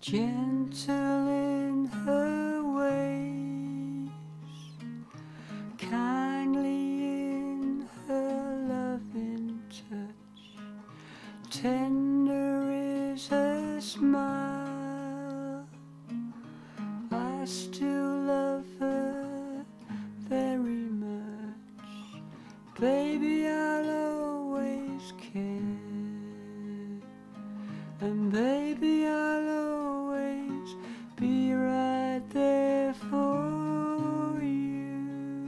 gentle in her ways, kindly in her loving touch, tender is her smile. I still love her very much, baby, I'll always care, and baby, I'll always be right there for you.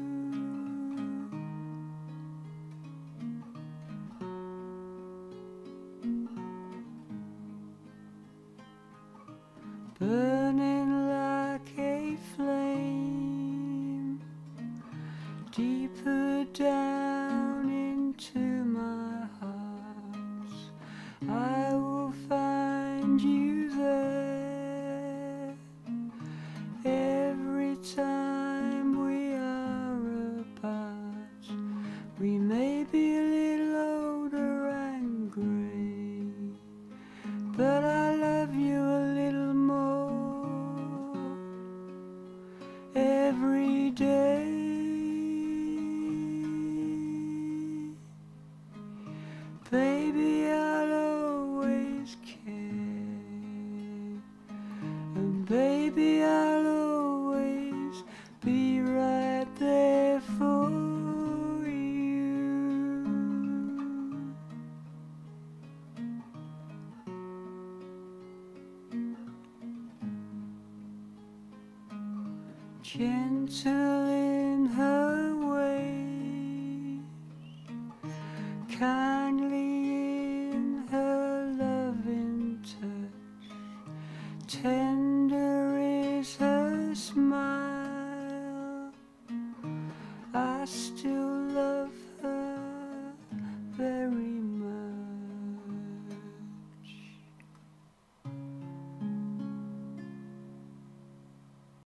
Burning like a flame, deeper down into my heart, I will find you there. Every time we are apart, we may be a little older and grey, but I love you a little more every day. Baby, I'll always care, and baby, I'll always be right there for you. Gentle in her ways, kindly in her loving touch, tender is her smile. I still